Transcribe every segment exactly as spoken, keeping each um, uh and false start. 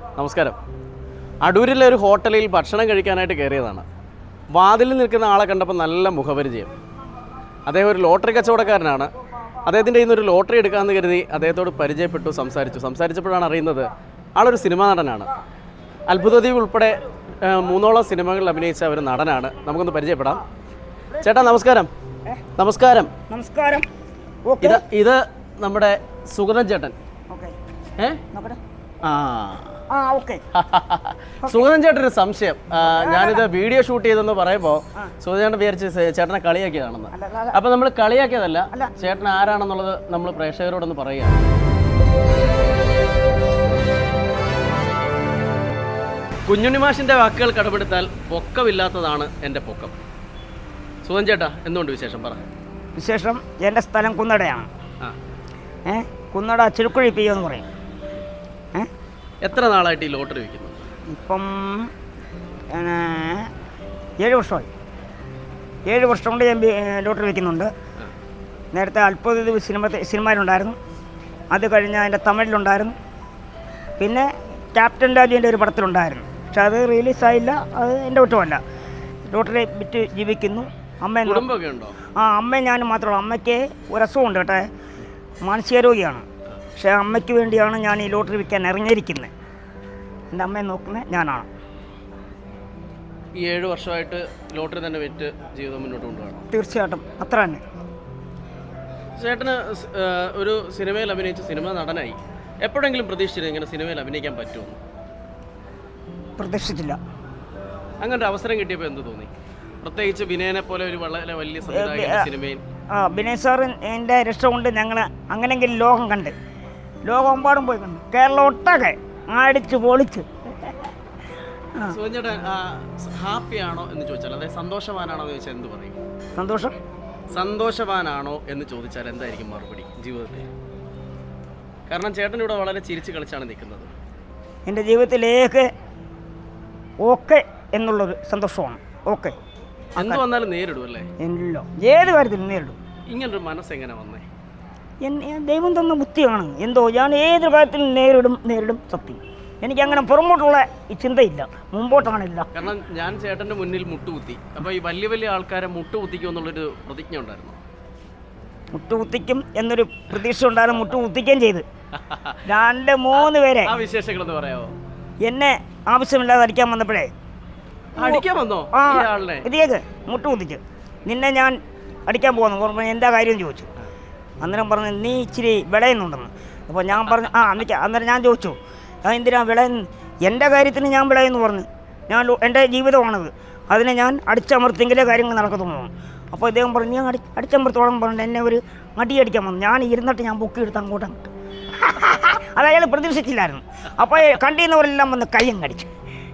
നമസ്കാരം. അടൂരിലെ ഒരു ഹോട്ടലിൽ ഭക്ഷണം കഴിക്കാനായിട്ട് കയറിയതാണ്. വാതിലിൽ നിൽക്കുന്ന ആളെ കണ്ടപ്പോൾ നല്ല മുഖപരിചയം. അദ്ദേഹം ഒരു ലോട്ടറി കച്ചവടക്കാരനാണ്. അദ്ദേഹത്തിൻ്റെ കയ്യിൽ നിന്നൊരു ലോട്ടറി എടുക്കാമെന്ന് കരുതി അദ്ദേഹത്തോട് പരിചയപ്പെട്ടു, സംസാരിച്ചു. സംസാരിച്ചപ്പോഴാണ് അറിയുന്നത് ആളൊരു സിനിമാ നടനാണ്. അത്ഭുതദ്വീപ് ഉൾപ്പെടെ മൂന്നോളം സിനിമകളിൽ അഭിനയിച്ച ഒരു നടനാണ്. നമുക്കൊന്ന് പരിചയപ്പെടാം. ചേട്ടാ നമസ്കാരം. നമസ്കാരം. നമസ്കാരം. ഇത് ഇത് നമ്മുടെ സുഗതൻ ചേട്ടൻ. ഏ ആ സുഗതൻ ചേട്ടൻ ഒരു സംശയം. ഞാനിത് വീഡിയോ ഷൂട്ട് ചെയ്തെന്ന് പറയുമ്പോൾ സുഗതൻ ചേട്ടൻ വിചാരിച്ച് ചേട്ടനെ കളിയാക്കിയതാണെന്ന്. അപ്പൊ നമ്മൾ കളിയാക്കിയതല്ല, ചേട്ടൻ ആരാണെന്നുള്ളത് നമ്മൾ പ്രേക്ഷകരോടൊന്ന് പറയുകയാണ്. കുഞ്ഞുണ്ണിമാഷിന്റെ വാക്കുകൾ കടമെടുത്താൽ പൊക്കമില്ലാത്തതാണ് എൻ്റെ പൊക്കം. സുഗതൻ ചേട്ടാ എന്തുകൊണ്ട് വിശേഷം പറ. വിശേഷം എൻ്റെ സ്ഥലം കുന്നടയാണ്. ഏ കുന്നട ചിരുക്കുഴി പി എന്ന് പറയും. ഏ എത്ര നാളായിട്ട് ഈ ലോട്ടറി വിൽക്കുന്നു? ഇപ്പം ഏഴ് വർഷമായി. ഏഴ് വർഷം കൊണ്ട് ഞാൻ ലോട്ടറി വിൽക്കുന്നുണ്ട്. നേരത്തെ അത്ഭുത സിനിമ സിനിമയിലുണ്ടായിരുന്നു, അത് കഴിഞ്ഞ് അതിൻ്റെ തമിഴിലുണ്ടായിരുന്നു, പിന്നെ ക്യാപ്റ്റൻ രാജുവിൻ്റെ ഒരു പടത്തിലുണ്ടായിരുന്നു. പക്ഷെ അത് റിലീസായില്ല. അത് എൻ്റെ കുറ്റമല്ല. ലോട്ടറി വിറ്റ് ജീവിക്കുന്നു. അമ്മ കുടുംബമൊക്കെ ഉണ്ടോ? ആ അമ്മ ഞാനും മാത്രമല്ല. അമ്മയ്ക്ക് ഒരു അസുഖമുണ്ട് കേട്ടെ, മാനസികരോഗിയാണ്. പക്ഷേ അമ്മയ്ക്ക് വേണ്ടിയാണ് ഞാൻ ഈ ലോട്ടറി വിൽക്കാൻ ഇറങ്ങിയിരിക്കുന്നത്. എൻ്റെ അമ്മയെ നോക്കുന്നത് ഞാനാണ്. ഈ ഏഴ് വർഷമായിട്ട് ലോട്ടറി തന്നെ വിറ്റ് ജീവിതം മുന്നോട്ട് കൊണ്ടുപോകണം. തീർച്ചയായിട്ടും അത്ര തന്നെ. ചേട്ടന് ഒരു സിനിമയിൽ അഭിനയിച്ച സിനിമ നടനായി. എപ്പോഴെങ്കിലും പ്രതീക്ഷിച്ചിരുന്നു ഇങ്ങനെ സിനിമയിൽ അഭിനയിക്കാൻ പറ്റുമെന്ന്? പ്രതീക്ഷിച്ചില്ല. അങ്ങനെ ഒരു അവസരം കിട്ടിയപ്പോൾ എന്ത് തോന്നി? പ്രത്യേകിച്ച് വിനയനെ പോലെ ഒരു വളരെ വലിയ സംവിധായകന്റെ സിനിമയിൽ. ആ വിനയ് സാർ എൻ്റെ രക്ഷ കൊണ്ട് ഞങ്ങൾ അങ്ങനെയെങ്കിലും ലോകം കണ്ട്, ലോകമെമ്പാടും പോയി കണ്ടു. കേരളം ഒട്ടാകെ അടിച്ച് പൊളിച്ച്. സുഗതൻ ഹാപ്പിയാണോ എന്ന് ചോദിച്ചാൽ, അതായത് സന്തോഷവാനാണോ എന്ന് ചോദിച്ചാൽ എന്ത് പറയും? സന്തോഷം. സന്തോഷവാനാണോ എന്ന് ചോദിച്ചാൽ എന്തായിരിക്കും മറുപടി ജീവിതത്തിൽ? കാരണം ചേട്ടൻ ഇവിടെ വളരെ ചിരിച്ച് കളിച്ചാണ് നിൽക്കുന്നത്. എൻ്റെ ജീവിതത്തിലേക്ക് ഓക്കെ എന്നുള്ളൊരു സന്തോഷമാണ്. ഓക്കെ എന്ത് വന്നാലും നേരിടും അല്ലേ? എല്ലോ ഏത് കാര്യത്തിലും നേരിടും. ഇങ്ങനൊരു മനസ്സെങ്ങനെ വന്നേ? ദൈവം തന്ന ബുദ്ധിയാണ് എന്തോ. ഞാൻ ഏത് കാര്യത്തിലും നേരിടും നേരിടും സത്യം. എനിക്കങ്ങനെ പുറമോട്ടുള്ള ഈ ചിന്തയില്ല, മുമ്പോട്ടാണില്ല. കാരണം ഞാൻ ചേട്ടൻ്റെ മുന്നിൽ മുട്ടുകുത്തി. അപ്പോൾ ഈ വലിയ വലിയ ആൾക്കാരെ മുട്ടുകുത്തിക്കും എന്നുള്ളൊരു പ്രതിജ്ഞ ഉണ്ടായിരുന്നു. മുട്ടുകുത്തിക്കും എന്നൊരു പ്രതീക്ഷ ഉണ്ടായിരുന്നു. മുട്ടുകുത്തിക്കുകയും ചെയ്ത് രണ്ട് മൂന്ന് പേരെ. ആ വിശേഷങ്ങളൊന്ന് പറയാമോ? എന്നെ ആവശ്യമില്ലാതെ അടിക്കാൻ വന്നപ്പോഴേ അടിക്കാൻ വന്നോ? ആ ഇതേക്ക് മുട്ടുകുത്തിച്ച് നിന്നെ ഞാൻ അടിക്കാൻ പോകുന്നു പറഞ്ഞു. എന്താ കാര്യം ചോദിച്ചു. അന്നേരം പറഞ്ഞു നീ ഇച്ചിരി വിളയുന്നുണ്ടെന്ന്. അപ്പോൾ ഞാൻ പറഞ്ഞു ആ എന്നിട്ട് അന്നേരം ഞാൻ ചോദിച്ചു ആ എന്തിനാ വിളയെന്ന്. എൻ്റെ കാര്യത്തിന് ഞാൻ വിളയെന്ന് പറഞ്ഞു. ഞാൻ എൻ്റെ ജീവിതമാണത്, അതിനെ ഞാൻ അടിച്ചമർത്തെങ്കിലേ കാര്യങ്ങൾ നടക്കത്തുള്ളൂ. അപ്പോൾ ഇദ്ദേഹം പറഞ്ഞു ഞാൻ അടി അടിച്ചമർത്തോളം പറഞ്ഞു എന്നെ ഒരു അടി അടിക്കാൻ വന്നു. ഞാൻ ഇരുന്നിട്ട് ഞാൻ പൊക്കി എടുത്ത് അങ്ങോട്ട് അങ്ങോട്ട് അത് അയാൾ പ്രതീക്ഷിച്ചില്ലായിരുന്നു. അപ്പോൾ കണ്ടിരുന്നവരെല്ലാം വന്ന് കയ്യും കടിച്ചു,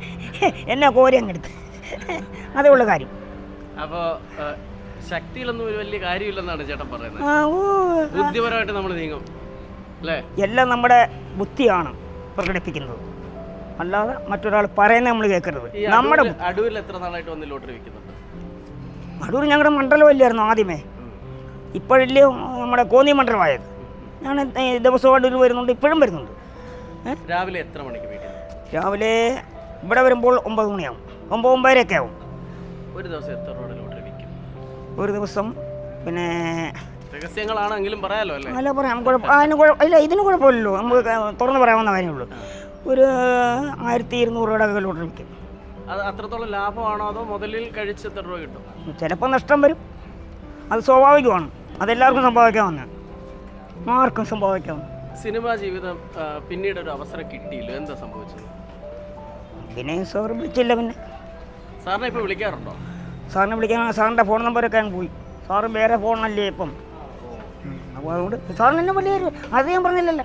എന്നെ കോരി അങ്ങെടുത്ത്. അതേ ഉള്ള കാര്യം. അപ്പോൾ ശക്തിയിലൊന്നും ഒരു വലിയ കാര്യമില്ലെന്നാണ് ചേട്ടൻ പറയുന്നത്. ബുദ്ധിപരമായിട്ട് നമ്മൾ നീങ്ങും അല്ലേ? എല്ലാം നമ്മുടെ ബുദ്ധിയാണ് പ്രകടിപ്പിക്കുന്നത്, അല്ലാതെ മറ്റൊരാൾ പറയുന്നത് നമ്മൾ കേൾക്കരുത്. നമ്മുടെ അടൂരിൽ എത്ര നാളായിട്ട് വന്ന് ലോട്ടറി വിൽക്കുന്നുണ്ട്? അടൂർ ഞങ്ങളുടെ മണ്ഡലമല്ലായിരുന്നു ആദ്യമേ. ഇപ്പോഴല്ലേ നമ്മുടെ കോന്നി മണ്ഡലമായത്. ഞാൻ ദിവസവും അടൂർ വരുന്നുണ്ട്, ഇപ്പോഴും വരുന്നുണ്ട്. രാവിലെ എത്ര മണിക്ക് വീട്ടിൽ? രാവിലെ ഇവിടെ വരുമ്പോൾ ഒമ്പത് മണിയാവും, ഒമ്പത് ഒമ്പതരയൊക്കെ ആവും. ഒരു ദിവസം എത്ര രൂപ ലോട്ടറി വിൽക്കും? ഒരു ദിവസം പിന്നെ രഹസ്യങ്ങളാണെങ്കിലും പറയാലോ അല്ലേ? അല്ല പറയാം, കുഴപ്പം അതിന് കുഴപ്പം ഇല്ല. ഇതിന് കുഴപ്പമില്ലല്ലോ, നമുക്ക് തുറന്ന് പറയാവുന്ന കാര്യമുള്ളൂ. ഒരു ആയിരത്തി ഇരുന്നൂറ് രൂപയുടെ ലോട്ടറി വിൽക്കും. അത് അത്രത്തോളം ലാഭമാണോ അതോ മുതലിൽ കഴിച്ച് എത്ര രൂപ കിട്ടും? ചിലപ്പോൾ നഷ്ടം വരും, അത് സ്വാഭാവികമാണ്. അതെല്ലാവർക്കും സംഭവിക്കാവുന്ന, ആർക്കും സംഭവിക്കാവുന്ന. സിനിമാ ജീവിതം പിന്നീട് ഒരു അവസരം കിട്ടിയില്ല, എന്താ സംഭവിച്ചത്? വിനയ് സാർ വിളിച്ചില്ല. പിന്നെ സാറിനെ ഇപ്പോൾ വിളിക്കാറുണ്ടോ? സാറിനെ വിളിക്കാൻ സാറിൻ്റെ ഫോൺ നമ്പറൊക്കെ അങ്ങ് പോയി. സാറ് വേറെ ഫോണല്ലേ ഇപ്പം. അപ്പോൾ അതുകൊണ്ട് സാറിന് എന്നെ വലിയ അത് ഞാൻ പറഞ്ഞില്ലല്ലോ.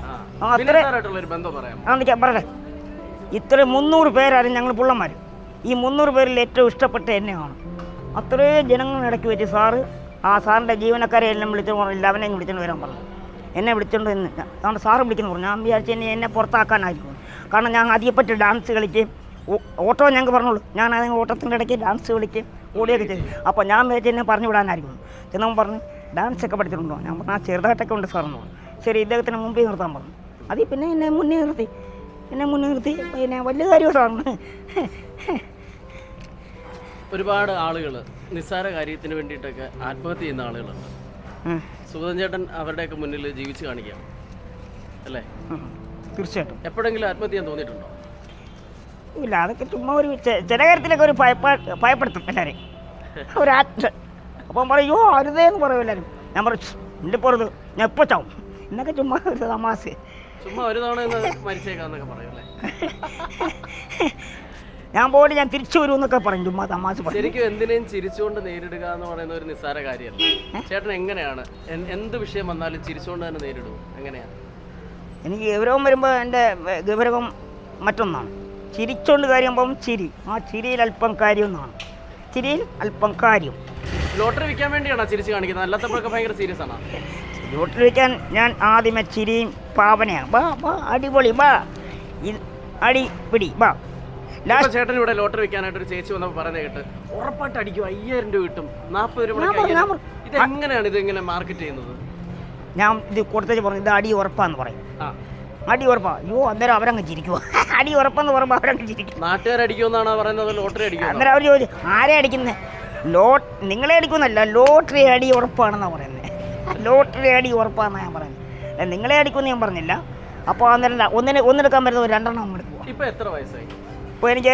അത്ര പറയട്ടെ, ഇത്ര മുന്നൂറ് പേരായിരുന്നു ഞങ്ങൾ പുള്ളന്മാർ. ഈ മുന്നൂറ് പേരിൽ ഏറ്റവും ഇഷ്ടപ്പെട്ട എന്നെയാണ്. അത്രയും ജനങ്ങളിടയ്ക്ക് വെച്ച് സാറ് ആ സാറിൻ്റെ ജീവനക്കാരെ എല്ലാം വിളിച്ചു പറഞ്ഞില്ല, അവനെ വിളിച്ചുകൊണ്ട് വരാൻ പറഞ്ഞു. എന്നെ വിളിച്ചുകൊണ്ട് എന്ന് അതുകൊണ്ട് സാറ് വിളിക്കുന്നു പറഞ്ഞു. ഞാൻ വിചാരിച്ചു എന്നെ എന്നെ പുറത്താക്കാനായിരിക്കും. കാരണം ഞാൻ അതിയെപ്പറ്റി ഡാൻസ് കളിക്കുകയും ഓട്ടോ ഞങ്ങൾക്ക് പറഞ്ഞോളൂ. ഞാൻ അതിന് ഓട്ടത്തിൻ്റെ ഇടയ്ക്ക് ഡാൻസ് കളിക്കുകയും ഓടിയൊക്കെ ചെയ്തു. അപ്പോൾ ഞാൻ വിചാരിച്ചു എന്നെ പറഞ്ഞു വിടാനായിരിക്കും. ചെന്നവൻ പറഞ്ഞു ഡാൻസൊക്കെ പഠിച്ചിട്ടുണ്ടോ? ഞാൻ പറഞ്ഞു ആ ചെറുതായിട്ടൊക്കെ ഉണ്ട് സാറെന്ന് പറഞ്ഞു. ശരി ഇദ്ദേഹത്തിന് മുമ്പിൽ നിർത്താൻ പറഞ്ഞു. അതിൽ പിന്നെ എന്നെ മുന്നേ നിർത്തി. എന്നെ മുൻനിർത്തി പിന്നെ വലിയ കാര്യമാണ്. ഒരുപാട് ആളുകൾ നിസ്സാര കാര്യത്തിന് വേണ്ടിയിട്ടൊക്കെ ആത്മഹത്യ ചെയ്യുന്ന ആളുകളുണ്ട്. സുഗതൻ ചേട്ടൻ അവരുടെയൊക്കെ മുന്നിൽ ജീവിച്ച് കാണിക്കാം അല്ലേ? തീർച്ചയായിട്ടും. എപ്പോഴെങ്കിലും ആത്മഹത്യ ചെയ്യാൻ തോന്നിയിട്ടുണ്ടോ? ഇല്ല, അതൊക്കെ ചുമ്മാ ഒരു ചില കാര്യത്തിലൊക്കെ ഒരു ഭയപ്പ ഭയപ്പെടുത്തും എല്ലാവരെയും. ഒരു ആക്ട് അപ്പം പറയോ അരുതേ എന്ന് പറയും എല്ലാവരും. ഞാൻ പറയും എൻ്റെ പുറത്ത് ഞാൻ എപ്പോൾ ചാവും എന്നൊക്കെ ചുമ്മാ ഒരു തമാശ. ചുമ്മാ ഒരു തവണ മരിച്ചേക്കാന്നൊക്കെ പറയും അല്ലേ? ഞാൻ പോയിട്ട് ഞാൻ തിരിച്ചു വരും എന്നൊക്കെ പറയും ചുമ്മാ തമാശ പറയും. ശരിക്കും എന്തിനേയും ചിരിച്ചുകൊണ്ട് നേരിടുക എന്ന് പറയുന്ന ഒരു നിസ്സാര കാര്യമല്ല. ചേട്ടൻ എങ്ങനെയാണ് എന്ത് വിഷയം വന്നാലും ചിരിച്ചുകൊണ്ട് തന്നെ നേരിടും? എങ്ങനെയാണ്? എനിക്ക് ഗൗരവം വരുമ്പോൾ എൻ്റെ ഗൗരവം മറ്റൊന്നാണ്. ചിരിച്ചുകൊണ്ട് കാര്യമ്പം ചിരി, ആ ചിരിയിൽ അല്പം കാര്യം എന്നാണ്. ചിരിയിൽ അല്പം കാര്യം. ലോട്ടറി വിൽക്കാൻ വേണ്ടിയാണോ ചിരിച്ച് കാണിക്കുന്നത്? അല്ലാത്തപ്പോഴൊക്കെ ഭയങ്കര സീരിയസ് ആണോ? ലോട്ടറി വിൽക്കാൻ ഞാൻ ആദ്യമേ ചിരിയും പാവനയാണ്. ബാ ബാ അടിപൊളി ബാ അടി പിടി ബാ. ചേട്ടൻ ഇവിടെ ലോട്ടറി വിൽക്കാനായിട്ട് ഒരു ചേച്ചി വന്നപ്പോൾ പറയുന്നത് കേട്ട് ഉറപ്പായിട്ട് അടിക്കും, അയ്യായിരം രൂപ കിട്ടും, നാൽപ്പത് രൂപ. ഇത് എങ്ങനെയാണ് ഇത് എങ്ങനെ മാർക്കറ്റ് ചെയ്യുന്നത്? ഞാൻ ഇത് കൊടുത്തേച്ച് പറഞ്ഞു ഇത് അടി ഉറപ്പാന്ന് പറയും. അടി ഉറപ്പാ. അയ്യോ അന്നേരം അവരങ്ങ് ചിരിക്കുവോ? അടി ഉറപ്പെന്ന് പറയുമ്പോൾ അവരങ്ങ് ചിരിക്കും. നാട്ടുകാരടിക്കുമെന്നാണ് പറയുന്നത്, ലോട്ടറി അടിക്കും. അന്നേരം അവർ ചോദിച്ചു ആരെ അടിക്കുന്നത്? ലോ നിങ്ങളെ അടിക്കുന്നല്ല, ലോട്ടറി അടി ഉറപ്പാണെന്നാണ് പറയുന്നത്. ലോട്ടറി അടി ഉറപ്പാണെന്നാണ് ഞാൻ പറയുന്നത്. നിങ്ങളെ അടിക്കുമെന്ന് ഞാൻ പറഞ്ഞില്ല. അപ്പോൾ അന്നേരം ഒന്നിന് ഒന്നെടുക്കാൻ പറ്റുന്ന ഒരു രണ്ടെണ്ണം നമ്മൾ എടുക്കുക. ഇപ്പോൾ എത്ര വയസ്സായി? ഇപ്പോൾ എനിക്ക്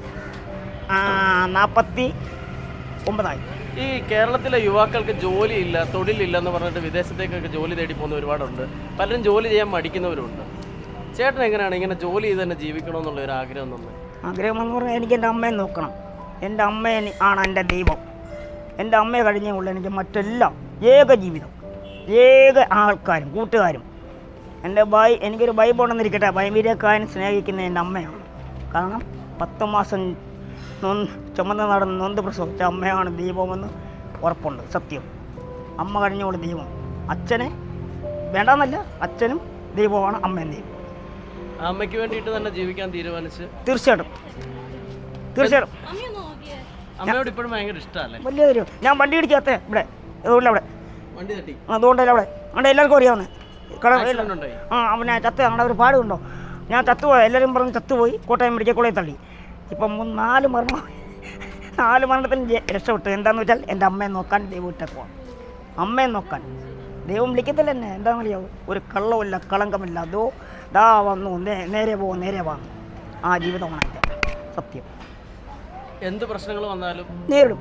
നാൽപ്പത്തി ഒമ്പതായി. ഈ കേരളത്തിലെ യുവാക്കൾക്ക് ജോലിയില്ല, തൊഴിലില്ല എന്ന് പറഞ്ഞിട്ട് വിദേശത്തേക്കൊക്കെ ജോലി തേടി പോകുന്ന ഒരുപാടുണ്ട്. പലരും ജോലി ചെയ്യാൻ മടിക്കുന്നവരുണ്ട്. ചേട്ടൻ എങ്ങനെയാണ് ഇങ്ങനെ ജോലി ചെയ്ത് തന്നെ ജീവിക്കണമെന്നുള്ള ഒരു ആഗ്രഹം തന്നെ? ആഗ്രഹം എന്ന് പറഞ്ഞാൽ എനിക്ക് എൻ്റെ അമ്മയെ നോക്കണം. എൻ്റെ അമ്മ ആണ് എൻ്റെ ദൈവം. എൻ്റെ അമ്മയെ കഴിഞ്ഞേ ഉള്ളൂ എനിക്ക് മറ്റെല്ലാം. ഏക ജീവിതം, ഏക ആൾക്കാരും കൂട്ടുകാരും. എൻ്റെ ബൈ എനിക്കൊരു ബൈബുണ്ടെന്നിരിക്കട്ടെ, ബൈബിലേക്കാരും സ്നേഹിക്കുന്ന എൻ്റെ അമ്മയാണ്. കാരണം പത്ത് മാസം നൊന്ന് ചുമന്ന് നടന്ന് നൊന്ത് പ്രസവിച്ച അമ്മയാണ് ദൈവമെന്ന് ഉറപ്പുണ്ട്. സത്യം. അമ്മ കഴിഞ്ഞോളൂ ദൈവം. അച്ഛനെ വേണ്ടെന്നല്ല, അച്ഛനും ദൈവമാണ്, അമ്മയും ദൈവം. അമ്മയ്ക്ക് വേണ്ടിയിട്ട് തന്നെ ജീവിക്കാൻ തീരുമാനിച്ച്? തീർച്ചയായിട്ടും തീർച്ചയായിട്ടും. അമ്മയോട് ഇപ്പോഴും ഭയങ്കര ഇഷ്ടമല്ലേ? വലിയ തരും. ഞാൻ വണ്ടി ഇടിക്കാത്ത ഇവിടെ അതുകൊണ്ട് അവിടെ വണ്ടി തട്ടി അതുകൊണ്ടല്ല അവിടെ അവിടെ എല്ലാവർക്കും അറിയാവുന്നത് കട. ആ അവനെ ചത്ത് അവിടെ ഒരു പാടുണ്ടോ? ഞാൻ ചത്തുപോയി, എല്ലാവരും പറഞ്ഞ് ചത്തുപോയി. കോട്ടയം മെഡിക്കൽ കോളേജിൽ തള്ളി. ഇപ്പം നാല് മരണം നാല് മരണത്തിന് രക്ഷപ്പെട്ടു. എന്താണെന്ന് വെച്ചാൽ എൻ്റെ അമ്മയെ നോക്കാൻ ദൈവം ഇട്ടേക്കുവാ. അമ്മയെ നോക്കാൻ ദൈവം വിളിക്കത്തില്ല എന്നെ. എന്താണെന്നറിയാവോ? ഒരു കള്ളമില്ല, കളങ്കമില്ല. അതോ ദാ വന്നു, നേരെ പോകും, നേരെ വാങ്ങും. ആ ജീവിതമാണ് എൻ്റെ സത്യം. എന്ത് പ്രശ്നങ്ങൾ വന്നാലും നേരിടും,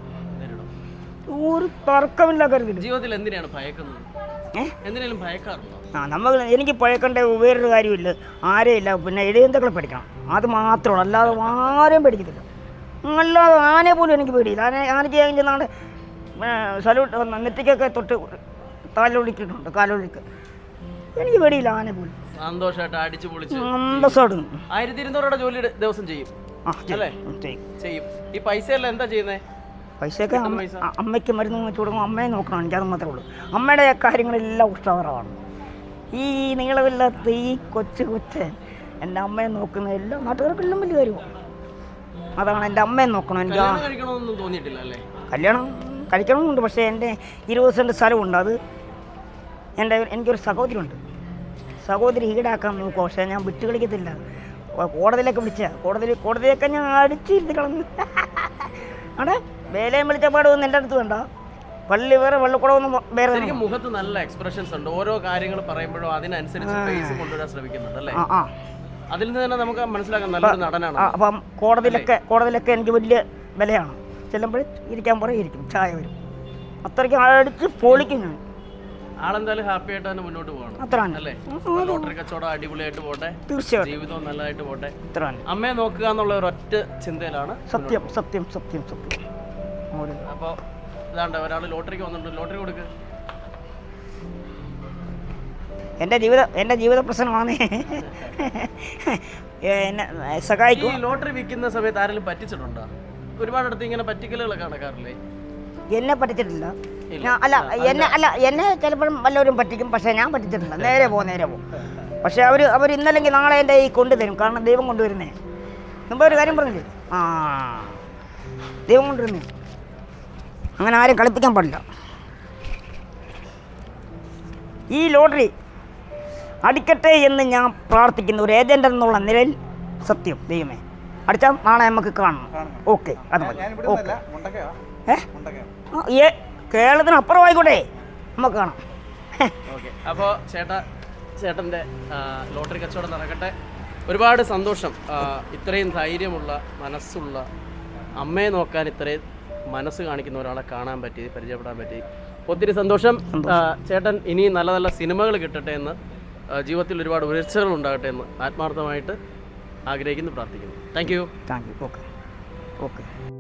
ഒരു തർക്കമില്ല കരുതില്ല. ജീവിതത്തിൽ എന്തിനാണ് ഭയക്കുന്നത്? എന്തിനാലും ഭയക്കാറുണ്ടോ? ആ നമ്മൾ എനിക്ക് ഭയക്കേണ്ട വേറൊരു കാര്യമില്ല, ആരെയില്ല. പിന്നെ എഴുതുന്നതൊക്കെ പഠിക്കണം, അത് മാത്രമാണ്. അല്ലാതെ ആരെയും പേടിക്കത്തില്ല. അല്ലാതെ ആനയെ പോലും എനിക്ക് പേടിയില്ല. ആന ആനയ്ക്ക് അതിൻ്റെ നാട് സല്യൂട്ട് നെറ്റിക്കൊക്കെ തൊട്ട് കാലൊളിക്കിട്ടുണ്ട്, കാലൊളിക്ക് എനിക്ക് പേടിയില്ല. ആനയെ പോലും സന്തോഷമായിട്ട് അടിച്ചു പൊളിച്ച് സന്തോഷമായിട്ട് ആയിരത്തി ഇരുന്നൂറ് ജോലി ദിവസം ചെയ്യും അല്ലേ? ചെയ്യും. ഈ പൈസയെല്ലാം എന്താ ചെയ്യുന്നത്? പൈസയൊക്കെ അമ്മയ്ക്ക് മരുന്ന് വെച്ച് കൊടുക്കും. അമ്മയെ നോക്കണം, എനിക്കത് മാത്രമേ ഉള്ളൂ. അമ്മയുടെ കാര്യങ്ങളെല്ലാം ഉത്സാഹമാണ്. ഈ നീളമില്ലാത്ത ഈ കൊച്ചു കൊച്ച് എൻ്റെ അമ്മയെ നോക്കുന്ന എല്ലാ നാട്ടുകാർക്കെല്ലാം വലിയ കാര്യമാണ്. അതാണ് എൻ്റെ അമ്മയെ നോക്കണം. എനിക്ക് കഴിക്കണമെന്നൊന്നും തോന്നിയിട്ടില്ല അല്ലേ? കല്യാണം കഴിക്കണമെന്നുണ്ട്, പക്ഷേ എൻ്റെ ഇരുപത് സെൻറ്റ് സ്ഥലമുണ്ട്. അത് എൻ്റെ എനിക്കൊരു സഹോദരിയുണ്ട്. സഹോദരി ഈടാക്കാൻ നോക്കും, പക്ഷേ ഞാൻ വിട്ട് കളിക്കത്തില്ല. കോടതിയിലൊക്കെ വിളിച്ച കോടതിയിൽ കോടതിയൊക്കെ ഞാൻ അടിച്ചിരുത്തി കളഞ്ഞു. അവിടെ വേലയും വെളിച്ചപ്പാടൊന്നും എൻ്റെ അടുത്ത് വേണ്ട. പള്ളി വേറെ വെള്ളക്കുടമൊന്നും വേറെ. എനിക്ക് മുഖത്ത് നല്ല എക്സ്പ്രഷൻസ് ഉണ്ട്. ഓരോ കാര്യങ്ങൾ പറയുമ്പോഴും അതിനനുസരിച്ച് ഫേസ് കൊണ്ടുവരാൻ ശ്രമിക്കുന്നുണ്ട് അല്ലേ? ആ അതിൽ നിന്ന് തന്നെ നമുക്ക് മനസ്സിലാക്കാം നല്ലൊരു നടനാണ്. അപ്പം കോടതിയിലൊക്കെ കോടതിയിലൊക്കെ എനിക്ക് വലിയ വിലയാണ്. ചെല്ലുമ്പോൾ ഇരിക്കാൻ പറയും, ഇരിക്കും, ചായ വരും. അത്രയ്ക്ക് അടിച്ച് പൊളിക്കും ഞാൻ. ആളെന്തായാലും ഹാപ്പി ആയിട്ട് തന്നെ മുന്നോട്ട് പോകണം. അത്ര അല്ലേ? ലോട്ടറി കച്ചവടം അടിപൊളിയായിട്ട് പോട്ടെ, തീർച്ചയായും ജീവിതവും നല്ലതായിട്ട് പോട്ടെ. ഇത്ര അമ്മയെ നോക്കുക എന്നുള്ള ഒരൊറ്റ ചിന്തയിലാണ്. സത്യം സത്യം സത്യം സത്യം. അപ്പോൾ ഇതാണ്ട് ഒരാൾ ലോട്ടറിക്ക് വന്നിട്ടുണ്ട്, ലോട്ടറി കൊടുക്കുക. എൻ്റെ ജീവിതം എൻ്റെ ജീവിത പ്രശ്നമാണ്. എന്നെ സഹായിക്കും. ഈ ലോട്ടറി വിൽക്കുന്ന സമയത്ത് ആരെങ്കിലും പറ്റിച്ചിട്ടുണ്ടോ? ഒരുപാടടുത്ത് ഇങ്ങനെ പറ്റിക്കലുകളൊക്കെ നടക്കാറില്ലേ? എന്നെ പറ്റിച്ചിട്ടില്ല. അല്ല എന്നെ അല്ല എന്നെ ചിലപ്പോഴും വല്ലവരും പറ്റിക്കും, പക്ഷേ ഞാൻ പറ്റിച്ചിട്ടില്ല. നേരെ പോകും, നേരെ പോകും. പക്ഷേ അവർ അവർ ഇന്നല്ലെങ്കിൽ നാളെ എൻ്റെ ഈ കൊണ്ടുതരും. കാരണം ദൈവം കൊണ്ടുവരുന്നേ. മുമ്പ് ഒരു കാര്യം പറഞ്ഞില്ലേ? ആ ദൈവം കൊണ്ടുവരുന്നേ. അങ്ങനെ ആരും കളിപ്പിക്കാൻ പാടില്ല. ഈ ലോട്ടറി അടിക്കട്ടെ എന്ന് ഞാൻ പ്രാർത്ഥിക്കുന്ന ഒരു ഏജൻ്റ് എന്നുള്ള നിലയിൽ സത്യം ദൈവമേ അടിച്ചാൽ നാളെ നമുക്ക് കാണണം. ഓക്കെ, അത് മതി. ഓക്കെ, ഏ കേരളത്തിന് അപ്പുറമായിക്കോട്ടെ, നമുക്ക് കാണാം. ഓക്കെ, അപ്പോൾ ചേട്ടാ ചേട്ടൻ്റെ ലോട്ടറി കച്ചവടം നടക്കട്ടെ. ഒരുപാട് സന്തോഷം. ഇത്രയും ധൈര്യമുള്ള മനസ്സുള്ള അമ്മയെ നോക്കാൻ ഇത്രയും മനസ്സ് കാണിക്കുന്ന ഒരാളെ കാണാൻ പറ്റി, പരിചയപ്പെടാൻ പറ്റി. ഒത്തിരി സന്തോഷം. ചേട്ടൻ ഇനി നല്ല നല്ല സിനിമകൾ കിട്ടട്ടെ എന്ന്, ജീവിതത്തിൽ ഒരുപാട് ഉയർച്ചകൾ ഉണ്ടാകട്ടെ എന്ന് ആത്മാർത്ഥമായിട്ട് ആഗ്രഹിക്കുന്നു, പ്രാർത്ഥിക്കുന്നു. Thank you. Thank you. Okay okay